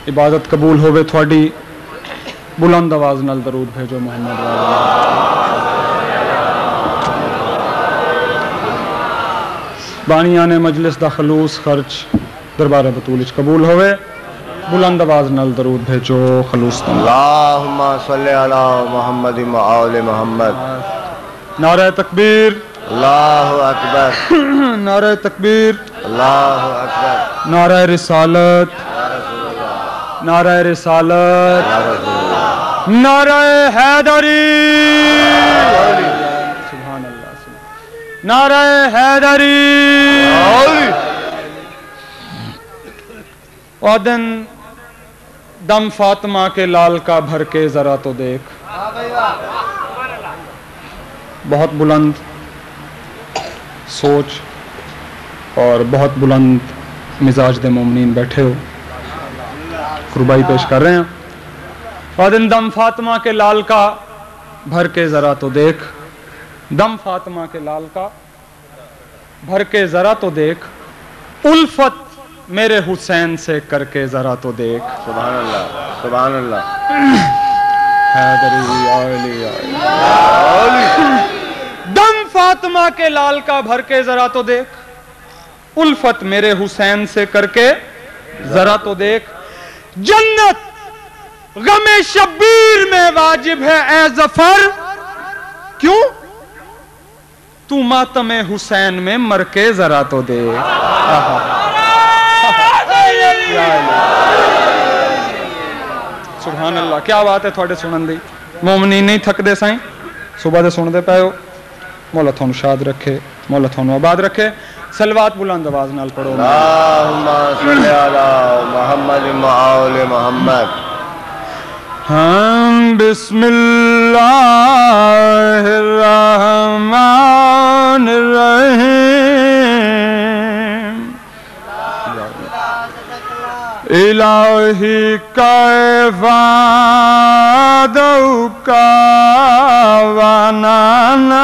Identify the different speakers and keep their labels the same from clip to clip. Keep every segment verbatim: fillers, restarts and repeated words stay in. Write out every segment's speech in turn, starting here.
Speaker 1: عبادت قبول ہوئے تھوڑی بلند آواز نال درود بھیجو محمد بانیان مجلس دا خلوص خرچ دربار بطول اچ قبول ہوئے بلند آواز نال درود بھیجو خلوص دا
Speaker 2: اللہم صلی علی محمد و آل محمد
Speaker 1: نعرہ تکبیر
Speaker 2: اللہ اکبر
Speaker 1: نعرہ تکبیر
Speaker 2: اللہ اکبر
Speaker 1: نعرہ رسالت نعرہ رسالت نعرہ حیدری سبحان اللہ نعرہ حیدری او دن دم فاطمہ کے لال کا بھر کے ذرا تو دیکھ بہت بلند سوچ اور بہت بلند مزاج دے مومنین بیٹھے ہو قربائی پیش کر رہے ہیں اور دن دم فاطمہ کے لال کا بھر کے ذرا تو دیکھ دم فاطمہ کے لال کا بھر کے ذرا تو دیکھ الفت میرے حسین سے کر کے ذرا تو دیکھ
Speaker 2: سبحان اللہ سبحان اللہ
Speaker 1: حیدری آلی آلی دم فاطمہ کے لال کا بھر کے ذرا تو دیکھ الفت میرے حسین سے کر کے ذرا تو دیکھ جنت غم شبیر میں واجب ہے اے ظفر کیوں تو ماتم حسین میں مر کے ذرا تو دیکھ سبحان اللہ کیا بات ہے تھوڑے سنن دی مومنین نہیں تھک دے سائیں صبح دے سن دے پائے ہو مولا تھونو شاد رکھے مولا تھونو آباد رکھے سلوات بلند آواز نال پڑھو
Speaker 2: اللہم صلی علی محمد و آل محمد
Speaker 1: ہم بسم اللہ الرحمن الرحیم الہی کیف عادوکا ونانا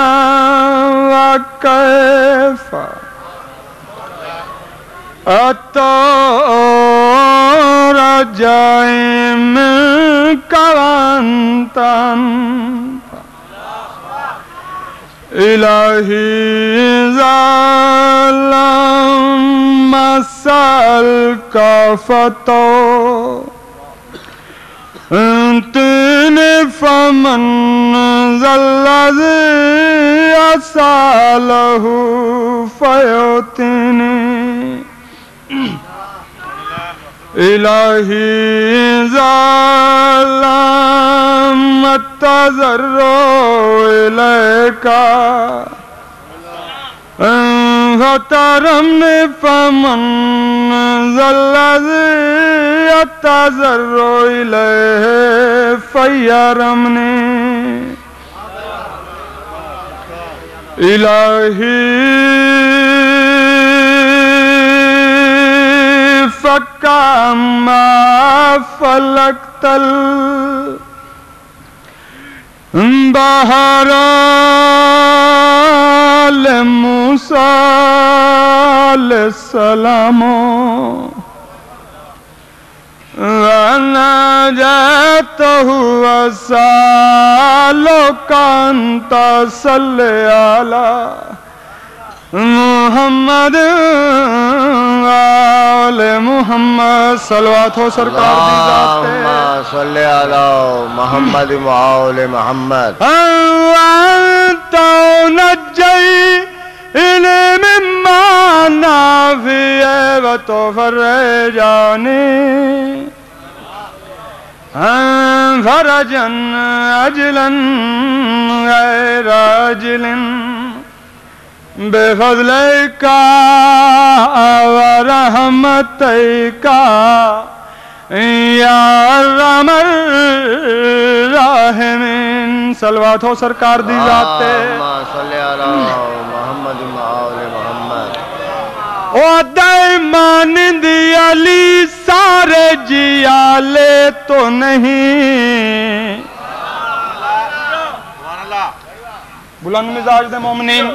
Speaker 1: وکیف اتور جائم کوانتن الہی ظالم مسال کفتو انتن فمن ذلذی اسالہ فیوتنی الہی ظالم تذرو الیکا فترمنی فمن ذلذی تذرو الیہ فیرمنی الہی فکما فلقت البحر لموسیٰ علیہ السلام ونجاتہ وسألک ان تصلی علی محمد آل محمد صلوات ہو سرکار دی ذات
Speaker 2: اللہم صلی علی محمد و آل محمد
Speaker 1: وانت نجی مما نافی وتفرجانی فرجا عجلا غیر عجل بفضلک ورحمتک یا ارحم الراحمین صلوات ہو سرکار دی ذات تے
Speaker 2: اللہم صلی علی محمد و آل محمد
Speaker 1: او دائمان دی علی سارے جیالے تو نہیں بلند مزاج دے مومنین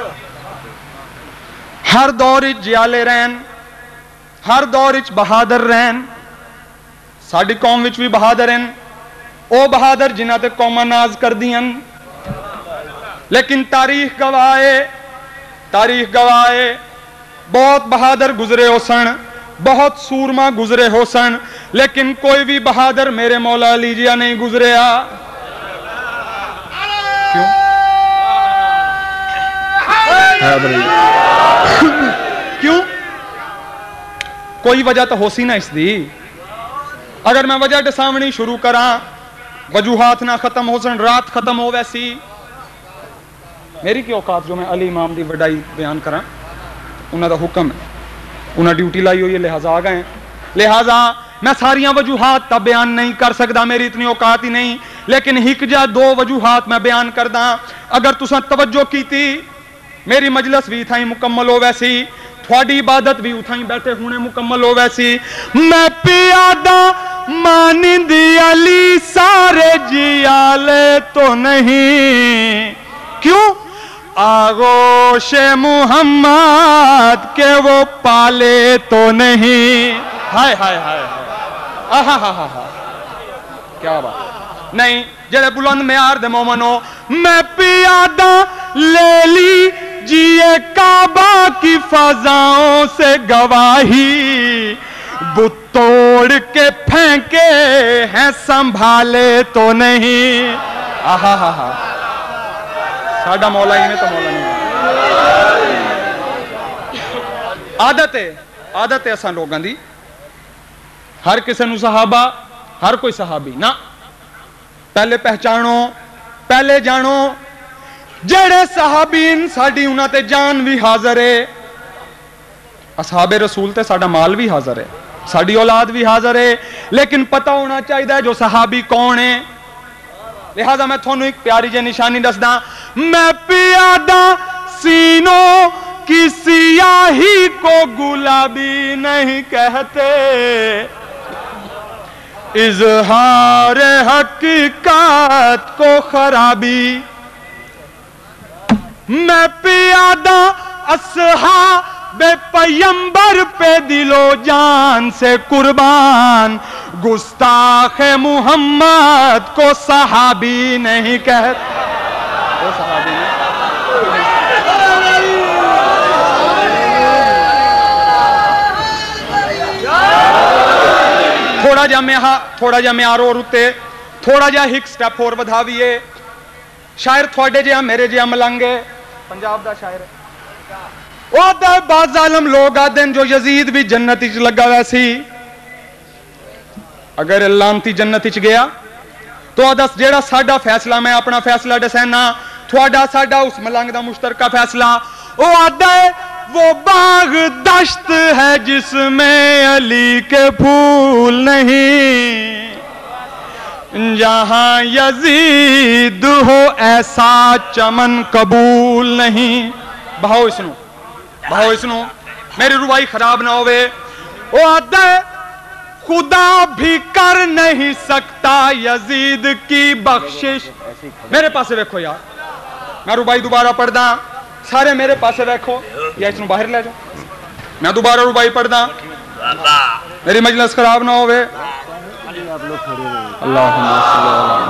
Speaker 1: ہر دور اچ جیالے رہن ہر دور اچ بہادر رہن साडी कौम विच भी बहादुर हैं, ओ बहादुर जिन्हां ते कौमां नाज करदियां, लेकिन तारीख गवाए तारीख गवाए बहुत बहादुर गुजरे हो सन, बहुत सूरमा गुजरे हो सन, लेकिन कोई भी बहादुर मेरे मौला अली जिया नहीं गुजरिया। क्यों? क्यों? कोई वजह तो हो सी ना इसदी। अगर मैं वजह दसावनी शुरू करा, वजूहात ना खत्म हो सन, रात खत्म हो वैसी। मेरी की औकात जो मैं अली इमाम की वडाई बयान करा, उन्होंने का हुक्म है, उन्हें ड्यूटी लाई हुई है, लिहाजा आ गए। लिहाजा मैं सारिया वजूहात का बयान नहीं कर सकता, मेरी इतनी औकात ही नहीं, लेकिन हिक जा दो वजूहात मैं बयान करदा। अगर तुसा तवज्जो की थी, मेरी मजलस भी इथाई मुकम्मल हो वैसी, थोड़ी इबादत भी उठाई बैठे होने मुकम्मल हो वैसी। मैं पियादा मानिंदी अली सारे जियाले तो नहीं, क्यों? आगोश मुहम्मद के वो पाले तो नहीं। हाय हाय हाय आहा हा हा हा, क्या बात नहीं। जेड़े बुलंद म्यार दे मोमनो, मैं पियादा ले ली जिए काबा की फजाओं से गवाही, बुत तोड़ के फेंके हैं संभाले तो नहीं। आहा हा हा, साडा मौला ही ने तो मौला नहीं। आदत है आदत है असां लोगों की, हर किसी नूं सहाबा, हर कोई सहाबी ना। पहले पहचानो, पहले जानो, जेड़े सहाबीन साडी उन्हां ते जान भी हाजिर है। असहाबे रसूल ते साडा माल भी हाजिर है, साडी औलाद भी हाजिर है, लेकिन पता होना चाहिए जो सहाबी कौन है। लिहाजा मैं थोनू एक प्यारी जी निशानी दसदा, मैं पियादा सीनों की सियाही को गुलाबी नहीं कहते, इजहार हकीकत को खराबी। मैं पियादा असहाबे पैगंबर पे दिलो जान से कुर्बान, गुस्ताख मुहम्मद को सहाबी नहीं कहते। वो सहाबी नहीं। थोड़ा जा मैं थोड़ा जा म्यार और उत्ते थोड़ा जा हिक स्टेप और वधावीए। शायर थोड़े जिहा मेरे जिहा मलंगे, पंजाब दा शायर है। ओ दे बाज़ालम लोग आदन जो यजीद भी जन्नत विच लगा वैसी, अगर लानती जन्नत विच गया तो दस जेड़ा साडा फैसला, मैं अपना फैसला दसैना, थोड़ा साडा उस मलंग दा मुश्तरका फैसला। ओ आदा वो बाग दश्त है जिसमें अली के फूल नहीं, जहां यजीद हो ऐसा चमन कबूल नहीं। बहाओ इसनू, बहाओ इसनू, मेरी रुबाई खराब ना होवे। ओ आदा खुदा भी कर नहीं सकता यजीद की बख्शिश। मेरे पास देखो यार, मैं रुबाई दोबारा पढ़दा, सारे मेरे पास देखो, या इसनू बाहर ले जाओ, मैं दोबारा रुबाई पढ़दा, मेरी मजलिस खराब ना होवे। अल्लाहुम्मा सल्ली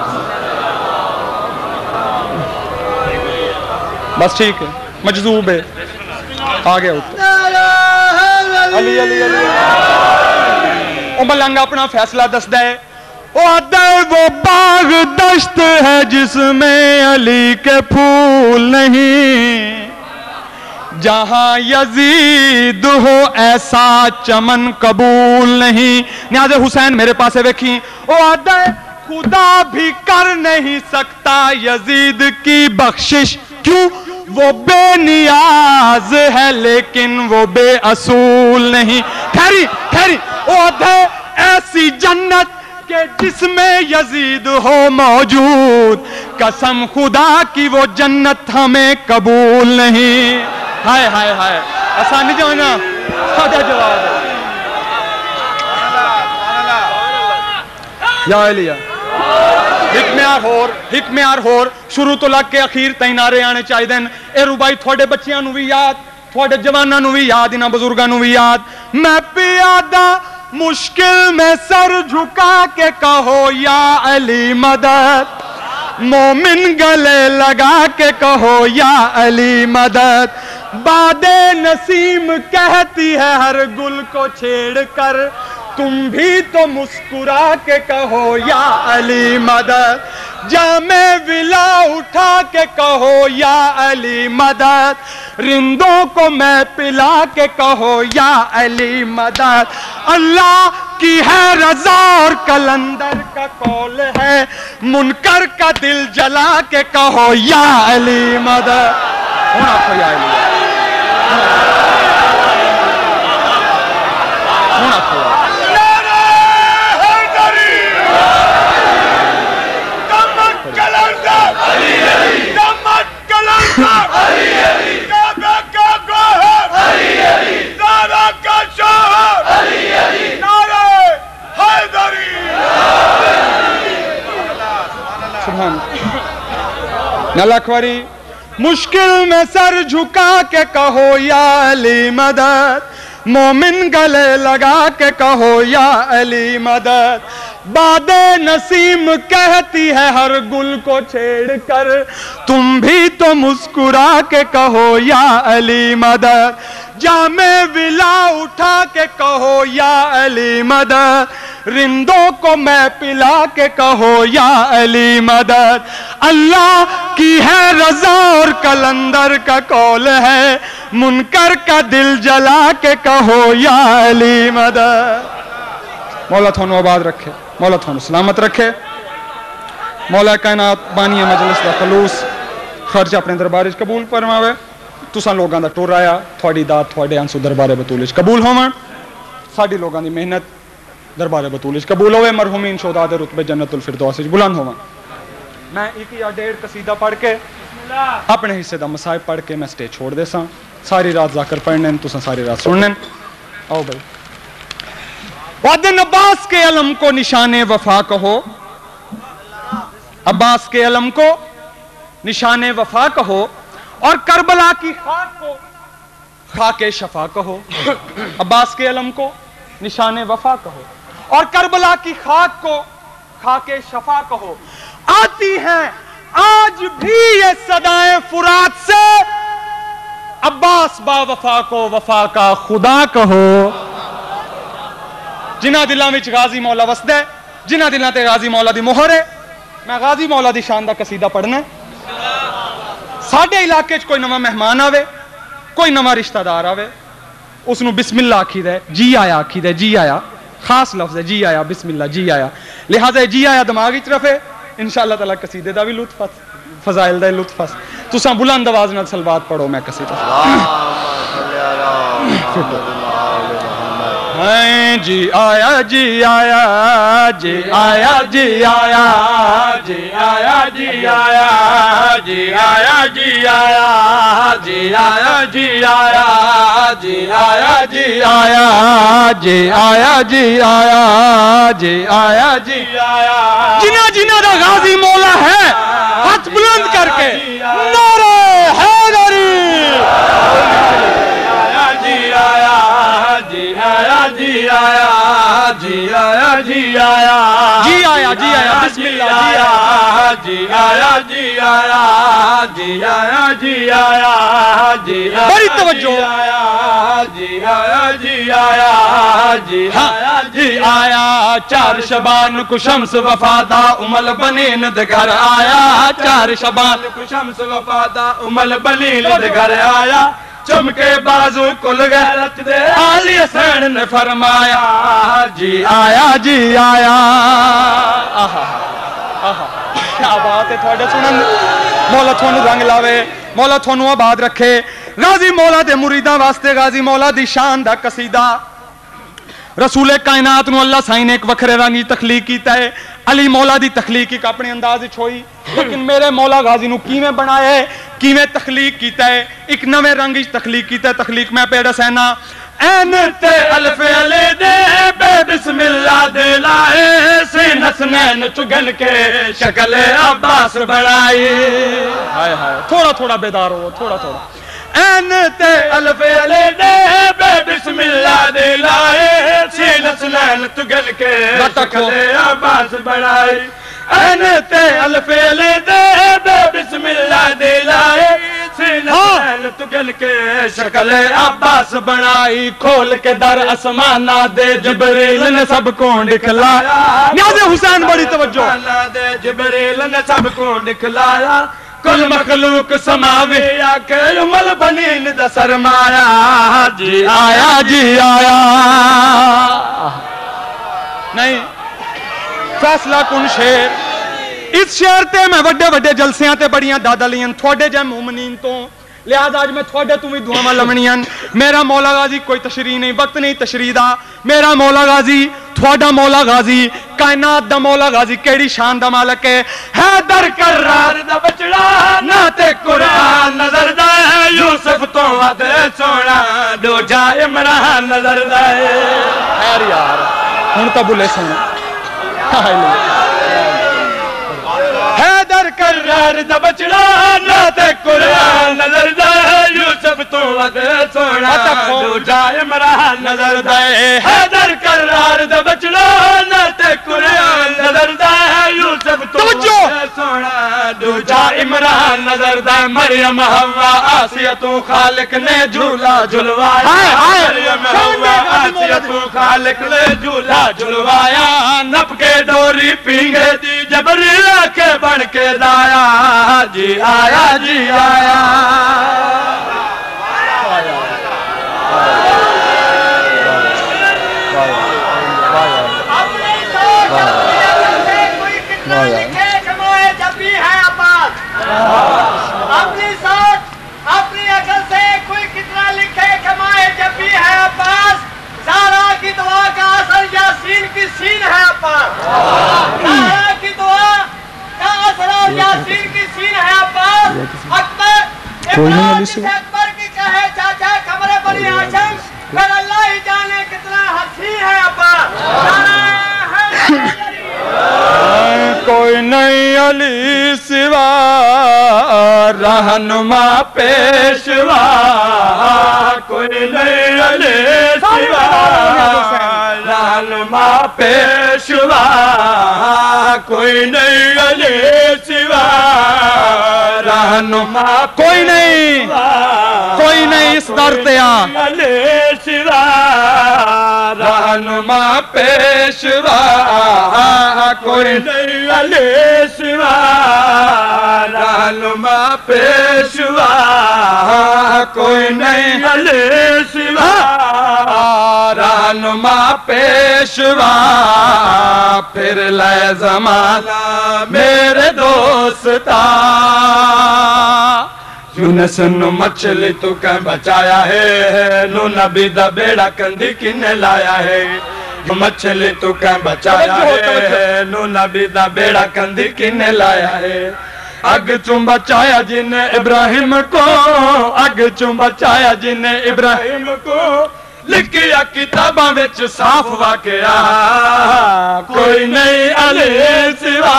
Speaker 1: अला, बस ठीक है, मजजूब है, आ गया उत्तर। अली अली अली ओ मलंग अपना फैसला दसदा है। ओ आदा वो बाग दश्त है जिसमें अली के फूल नहीं, जहां यजीद हो ऐसा चमन कबूल नहीं। न्याज़े हुसैन मेरे पास वेखी। ओ आदा खुदा भी कर नहीं सकता यजीद की बख्शिश, क्यों? वो बेनियाज है लेकिन वो बेअसूल नहीं। खैरी खैरी ओ आदा ऐसी जन्नत के जिसमें यजीद हो मौजूद, कसम खुदा की वो जन्नत हमें कबूल नहीं। हाय हाय हाय, आसानी जो है ना, सादा जवाब है। या अलिया हिकम्यार होर हिकम्यार होर शुरू तो लग के अखीर तई नारे आने चाहिए। ए रुबाई थोड़े बच्चियां नू भी याद, थोड़े जवानां नू भी याद, इन्हां बुजुर्गां नू भी याद। मैं पियादा مشکل میں سر جھکا کے کہو یا علی مدد، مومن گلے لگا کے کہو یا علی مدد، باد نسیم کہتی ہے ہر گل کو چھیڑ کر، تم بھی تو مسکرا کے کہو یا علی مدد، جام ولا اٹھا کے کہو یا علی مدد، رندوں کو میں پلا کے کہو یا علی مدد، اللہ کی ہے رضا اور کلندر کا قول ہے، منکر کا دل جلا کے کہو یا علی مدد۔ ہونا کو یا علی ہونا کو نلکھوری مشکل میں سر جھکا کے کہو یا علی مدد، مومن گلے لگا کے کہو یا علی مدد، باد نسیم کہتی ہے ہر گل کو چھیڑ کر، تم بھی تو مسکرا کے کہو یا علی مدد، جام ولا اٹھا کے کہو یا علی مدد، رندوں کو میں پلا کے کہو یا علی مدد، اللہ کی ہے رضا اور کلندر کا قول ہے، منکر کا دل جلا کے کہو یا علی مدد۔ مولا تھونو آباد رکھے، مولا تھونو سلامت رکھے، مولا کائنات بانی مجلس دا خلوص خرچ اپنے دربار قبول فرماوے، تساں لوگاں دا ٹور آیا، تھوڑی داد تھوڑے انسو دربار بطول قبول ہوون، ساڈی لوگاں دی محنت دربار بطول قبول ہوئے، مرحومین شہداء دے رتبے جنت الفردوس وچ بلند ہوون۔ میں ایک یا ڈیڑھ قصیدہ پڑھ کے اپنے حصے دا مصائب پڑھ کے میں سٹیج چھوڑ دے ساں، ساری رات ذاکر پڑھنے تساں ساری رات سننے۔ آؤ بھائی، وعدن عباس کے علم کو نشان وفا کہو، عباس کے علم کو نشان وفا کہو، اور کربلا کی خاک کو خاک شفا کہو، عباس کے علم کو نشان وفا کہو، اور کربلا کی خاک کو خاک شفا کہو، آتی ہیں آج بھی یہ صدائیں فرات سے، عباس با وفا کو وفا کا خدا کہو۔ جنہ دلاں وچ غازی مولا وسدا ہے، جنہ دلاں تے غازی مولا دی مہر ہے، میں غازی مولا دی شان دا قصیدہ پڑھنا ہے۔ ساڈے علاقے چ کوئی نواں مہمان آوے، کوئی نواں رشتہ دار آوے، اس نو بسم اللہ آکھی دے، جی آیا آکھی دے، جی آیا خاص لفظ ہے، جی آیا بسم اللہ جی آیا، لہٰذا جی آیا دماغ وچ رکھے، انشاءاللہ تعالی قصیدے دا بھی لطف فضائل دا لطف تساں بلند آواز نال صلوات پڑھو، میں قصیدہ ہیں جی آیا جی آیا جی آیا جی آیا جی آیا جی آیا جی آیا جی آیا جی آیا جی آیا جی آیا جی آیا جی آیا جی آیا جی آیا جی آیا، جنہ جنہ دا غازی مولا ہے ہاتھ بلند کر کے نعرہ حیدری، جی آیا جی آیا جی آیا جی آیا جی آیا جی آیا جی آیا بسم اللہ جی آیا جی آیا جی آیا جی آیا جی آیا بڑی توجہ جی آیا جی آیا جی آیا جی آیا، چار شبان کو شمس وفادا امل بنین دے گھر آیا، چار شبان کو شمس وفادا امل بنین دے گھر آیا، چمکے بازو کل غیرت دے علی حسین نے فرمایا جی آیا جی آیا۔ آہا آہا کیا بات ہے تھوڑے سنن، مولا تھونو رنگ لاوے، مولا تھونو آباد رکھے۔ غازی مولا دے مریداں واسطے غازی مولا دی شان دا قصیدہ، رسول کائنات نو اللہ سائن ایک وکھرے رنگی تخلیق کیتا ہے، علی مولا دی تخلیق ایک اپنے انداز چھوئی، لیکن میرے مولا غازی نو کیویں بنایا ہے، کیویں تخلیق کیتا ہے، ایک نویں رنگ تخلیق کیتا ہے۔ تخلیق میں پیڑا سینا این تے الف علی دے بے بسم اللہ دے لائے، سین حسنین چگن کے شکل عباس بڑھائی، ہائے ہائے تھوڑا تھوڑا بیدار ہو، تھوڑا تھوڑا این تے الف علی دے بے بسم اللہ دے لائے، سین حسنین رکھو
Speaker 3: عباس بنائی این تے الفیل دے بے بسم اللہ دے لائے سینہ تگل کے شکل عباس بنائی کھول کے در اسمانہ دے جبریل نے سب کو دکھلایا
Speaker 1: نیاز حسین بڑی توجہ
Speaker 3: دے جبریل نے سب کو دکھلایا کل مخلوق سماوی آکے امل بنین دا سرمایا جی آیا جی آیا
Speaker 1: نہیں فیصلہ کن شیر اس شیر تے میں وڈے وڈے جلسیاں تے بڑیاں دادا لیاں تھوڑے جے مومنین تو لہذا آج میں تھوڑے تمہیں دعاواں لمنیاں میرا مولا غازی کوئی تشریح نہیں وقت نہیں تشریح دا میرا مولا غازی تھوڑا مولا غازی کائنات دا مولا غازی کیڑی شان دا مالک ہے
Speaker 3: حیدر کرار دا بچڑا ناتے قرآن نظر دائے یوسف تو ودے سونا دو جائے عمران نظر دائے
Speaker 1: خیر یار ہن تا بلے سونا
Speaker 3: حیدر کرار دا بچڑا ناتے قرآن نظر دائے یوسف تو ودے سونا دو جائے عمران نظر دائے حیدر کرار دا بچڑا ناتے قرآن نظر دائے یوسف تو ودے سونا دو جائے عمران نظر دائے مریم حوا آسیہ تو خالق نے جھولا جھلوایا مریم حوا آسیہ تو خالق نے جھولا جھلوایا نپ کے ڈوری پینگے دی جبریل کے بن کے دایا جی آیا جی آیا
Speaker 4: اپنی سوچ اپنی عقل سے کوئی کتنا لکھے کمائے جب بھی ہے عباس زہرا کی دعا کا اثر یاسین کی سین ہے عباس زہرا کی دعا کا اثر یاسین کی سین ہے عباس اکبر ابراہیم جسے اکبر کی کہے چاچا خبر بنی ہاشم پھر اللہ ہی جانے کتنا حسین ہے عباس
Speaker 3: کوئی نہیں علی سوا رہنما پیشوا کوئی نہیں علی سوا رہنما پیشوا کوئی نہیں علی سوا رہنما
Speaker 1: کوئی نہیں کوئی نہیں اس در تے آ
Speaker 3: علی سوا رہنما پیشوا کوئی نہیں علی سوا رہنما پیشوا کوئی نہیں علی سوا رہنما پیشوا پھر لے زمانہ میرے دوستا یونس نو مچھلی تو کہیں بچایا ہے نو نبی دا بیڑا کندھی کنے لایا ہے مچھلی تو کہیں بچایا ہے نو نبی دا بیڑا کندھی کنے لایا ہے اگ چوں بچایا جن ابراہیم کو اگ چوں بچایا جن ابراہیم کو لکھیا کتاباں وچ صاف واقعہ کوئی نہیں علی سوا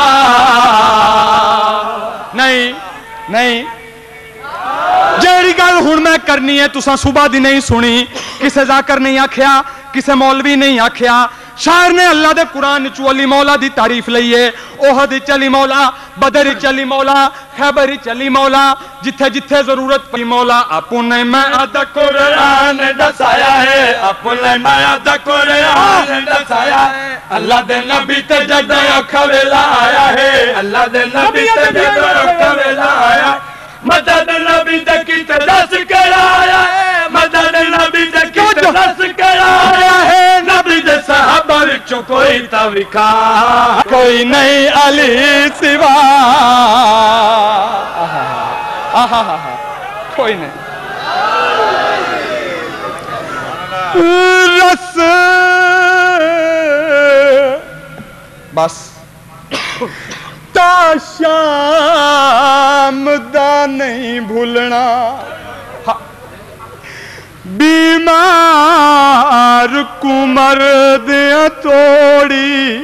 Speaker 1: نہیں نہیں جیڑی گل ہن میں کرنی ہے تساں صبح دی نہیں سنی کسے ذاکر نہیں آکھیا کسے مولوی نہیں آکھیا شاعر نے اللہ دے قرآن چو علی مولا دی تعریف لئیے اوہد چلی مولا بدر چلی مولا خیبر چلی مولا جتھے جتھے ضرورت پی مولا اپنے میں
Speaker 3: آدھا قرآن دسایا ہے اپنے میں آدھا قرآن دسایا ہے اللہ دے نبی تے جدہ کھویلا آیا ہے اللہ دے نبی تے جدہ کھویلا آیا ہے مدد نبی تے کی تدس کرایا ہے مدد نبی تے کی تدس کرایا ہے نبی دے صحابہ وچوں کوئی توکا کوئی نہیں علی سوا
Speaker 1: کوئی نہیں رس بس تا شام دا نہیں بھولنا بیمار کو مردیاں توڑی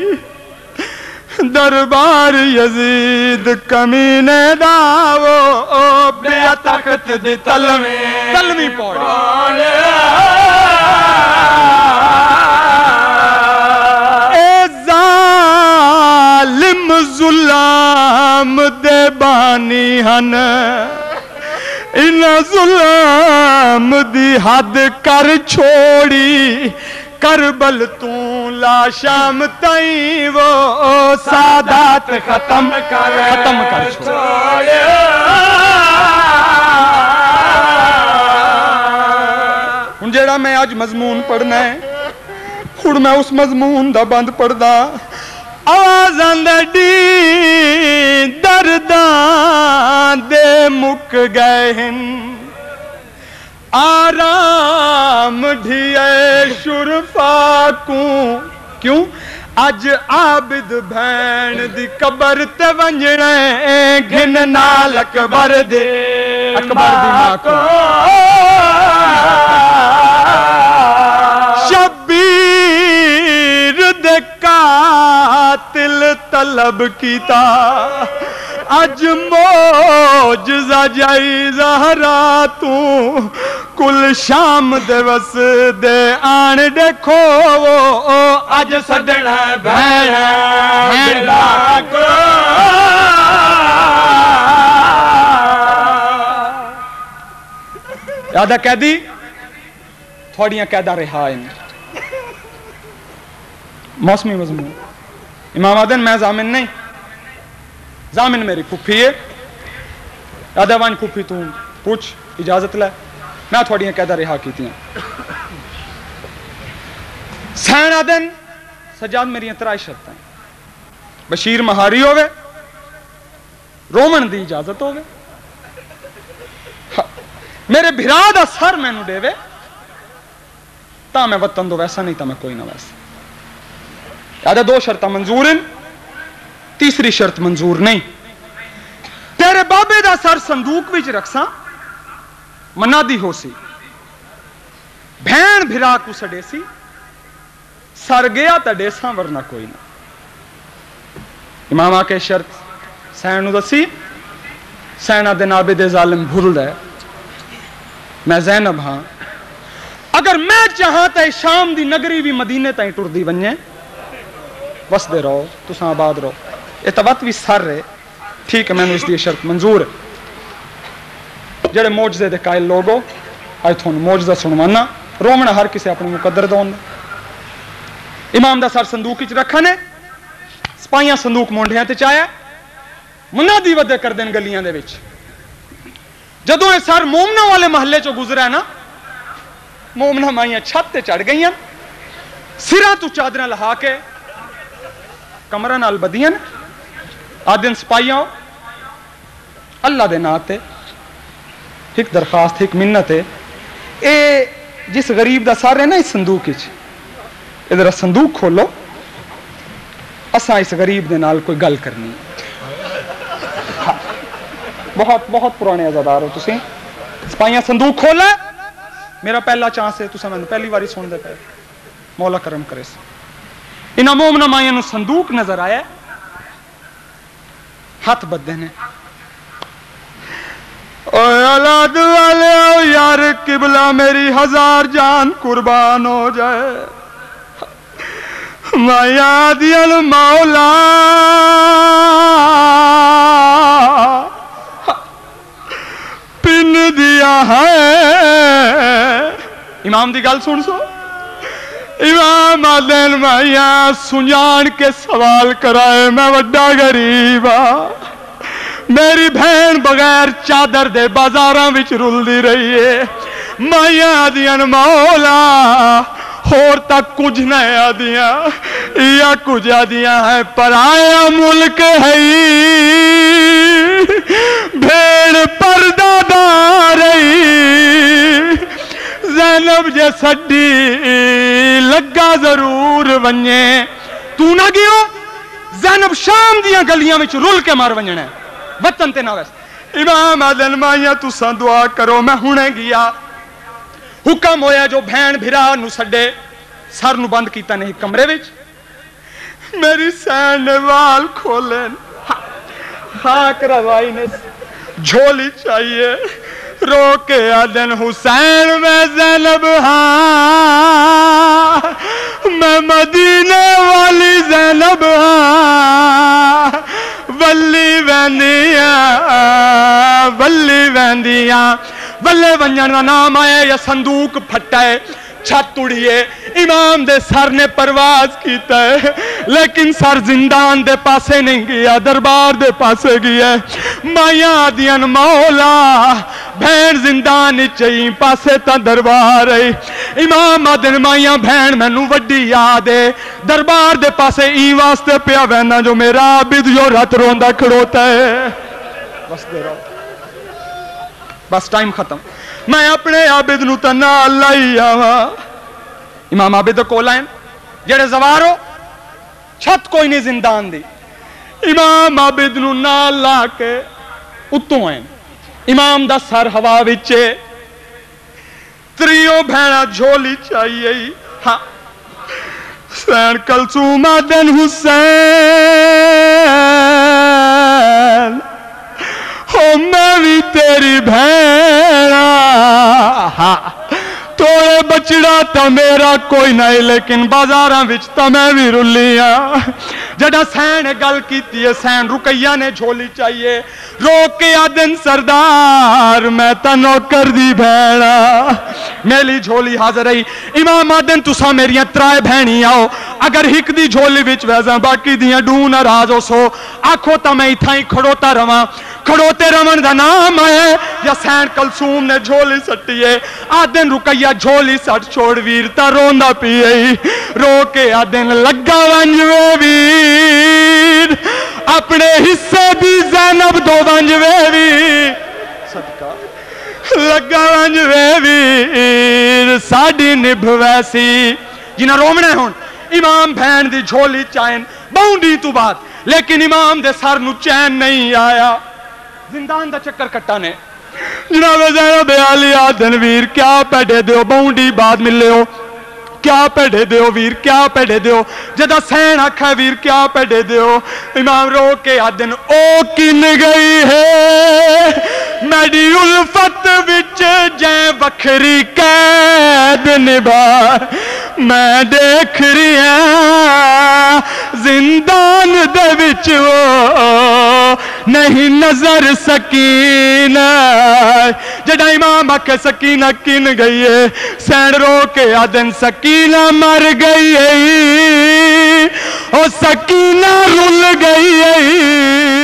Speaker 1: دربار یزید کمینے داو
Speaker 3: بیا تخت دی تلوی
Speaker 1: تلوی پوڑی
Speaker 3: اے زان
Speaker 1: ظلم دی حد کر چھوڑی کربل تو لا شام تائیں وہ سادات ختم کر ختم کر چھوڑے ہن جیڑا میں آج مضمون پڑھنا ہے ہن میں اس مضمون دا بند پڑھدا آوازاں ڈی درداں دے مک گئے ہیں آرام ڈھیے شرفا کو کیوں اج عابد بھین دی قبر تے ونجنے گھن نال اکبر دے اکبر دی ماں کو شبیر دے قاتل طلب کیتا اج موجزہ جائی زہرا تو کل شام دے وس دے آن دیکھو اج سڈنا بھیڑا بھیڑا کو یادہ قیدی تھوڑیاں قیدہ رہا ہیں موسمی مضمون امام آدن میں زامن نہیں زامن میری پھوپھی ہے یادہ وان پھوپھی تو پوچھ اجازت لے میں تھوڑیاں قیدہ رہا کی تھی سین آدن سجاد میری اترائی شرط ہیں بشیر مہاری ہوگے رومن دی اجازت ہوگے میرے بھرا دا سر میں نو دے وے تا میں وطن دو ویسا نہیں تا میں کوئی نہ ویسا یادہ دو شرطہ منظور ہیں تیسری شرط منظور نہیں تیرے بابے دا سر صندوق وچ رکھساں منا دی ہو سی بھین بھرا کو سڑے سی سر گیا تا ڈیساں ورنہ کوئی نہ امام آکے شرط سینو دسی سینہ دن عابد ظالم بھول دے میں زینب ہاں اگر میں چاہاں تے شام دی نگری بھی مدینے تائیں ٹر دی ونجے وس دے رہو تساں آباد رہو اتوات بھی سر رہے ٹھیک ہے میں نے اس دی شرط منظور ہے جڑے موجزے دے قائل لوگو آئی تھون موجزہ سنوانا رومنا ہر کسی اپنے مقدر دون امام دا سر صندوق ہی رکھنے سپائیاں صندوق مونڈیاں تے چاہیا منا دی ودے کر دین گلیاں دے وچ جدوں اے سر مومنہ والے محلے چو گزرا ہے نا مومنہ مائیاں چھت تے چڑھ گئیاں سرہ تو چادرہ لہا کے کمرہ نال بدیاں آدن سپائیاں اللہ دے ناتے ایک درخواست ایک منت ہے اے جس غریب دا سار ہے نا اس صندوق اچ ادھر صندوق کھولو اساں اس غریب دے نال کوئی گل کرنی بہت بہت پرانے عزادار ہو تسی سپائیاں صندوق کھولا میرا پہلا چانس ہے تساں میں پہلی واری سن دے پہ مولا کرم کرے سے انہاں مومنہ مائیاں نو صندوق نظر آیا ہاتھ بد دینے اوہ اولاد والے یار قبلہ میری ہزار جان قربان ہو جائے مایا دیل مولا پن دیا ہے امام دی گل سن سو امام آدین مایا سنجان کے سوال کرائے میں وڈا غریبا میری بہن بغیر چادر دے بازاراں وچ رل دی رہی ہے مایا آدیاں مولا اور تک کچھ نہیں آدیاں یا کچھ آدیاں ہے پرایا ملک ہے بھیڑ پردہ داری زینب جے سڈی لگا ضرور ونجے تو نہ گیو زینب شام دیاں گلیاں وچ رل کے مار ونجنا ہے وطن تے نہ ویس امام آدن مائیاں تساں دعا کرو میں ہونے گیا حکم ہویا جو بہن بھرا نو سڈے سر نو بند کیتا نہیں کمرے وچ میری سین نے وال کھولے خاک روائی نے جھولی چاہیے رو کے آدن حسین میں زینب ہاں میں مدینے والی زینب ہاں ولی ویندیاں ولی ویندیاں ولے ونجن کا نام آئے یا صندوق پھٹا ہے چھت اڑیے امام دے سر نے پرواز کیتا ہے لیکن سر زندان دے پاسے نہیں گیا دربار دے پاسے گیا مائیاں آدیاں مولا بہن زندان چاہیے پاسے تا دربار ہے امام آدن مائیاں بہن میں نو وڈی یاد ہے دربار دے پاسے ای واسطے پیا وینا جو میرا عابد جو رات روندہ کھڑوتا ہے بس دے رہا بس ٹائم ختم میں اپنے عابد نو تنا اللہ ہی آوا امام عابد کو لائن جڑے زوارو چھت کوئی نہیں زندان دی امام عابد نو نا لا کے اتوں آئیں امام دا سر ہوا وچے تریوں بھینا جھولی چاہیے ہاں حسین کلثوم آدن حسین ہو میں بھی تیری بھینا ہاں توڑے بچڑا تا میرا کوئی نہیں لیکن بازاراں وچ تا میں بھی رلیاں جڑا سین گل کیتی ہے سین رقیہ نے جھولی چاہیے رو کے آدن سردار میں تا نوکر دی بھیڑا میلی جھولی حاضر رہی امام آدن تسا میریاں ترائے بھینی آؤ اگر ہک دی جھولی وچ ویزاں باقی دیاں ڈون راز ہو سو آکھو تا میں اتھائیں کھڑوتا رواں کھڑوتے رمن دا نام ہے یا سین کلثوم نے جھولی سٹیے آدن رقیہ جھولی سٹ چھوڑ ویرتا روندہ پیئے رو کے آدن لگا ونجوے ویر اپنے حصے دی زینب دو ونجوے ویر صدقہ لگا ونجوے ویر ساڑی نبھ ویسی جنہ رومنے ہون امام بہن دی جھولی چائن باؤنڈی تو بات لیکن امام دے سر نو چین نہیں آیا زندان دا چکر کٹا نے جناب زینب علی آدن ویر کیا پیڑے دیو باؤنڈی بعد ملے ہو کیا پیڑے دیو ویر کیا پیڑے دیو جدہ سین آکھا ویر کیا پیڑے دیو امام رو کے آدن او کن گئی ہے میڈی الفت وچ جائیں وکھری قید نبھا میں دیکھ رہی ہیں زندان دے وچ وہ نہیں نظر سکینہ جڑا امام آکھے سکینہ کن گئی ہے سین رو کے آدن سکینہ مر گئی ہے او سکینہ رل گئی ہے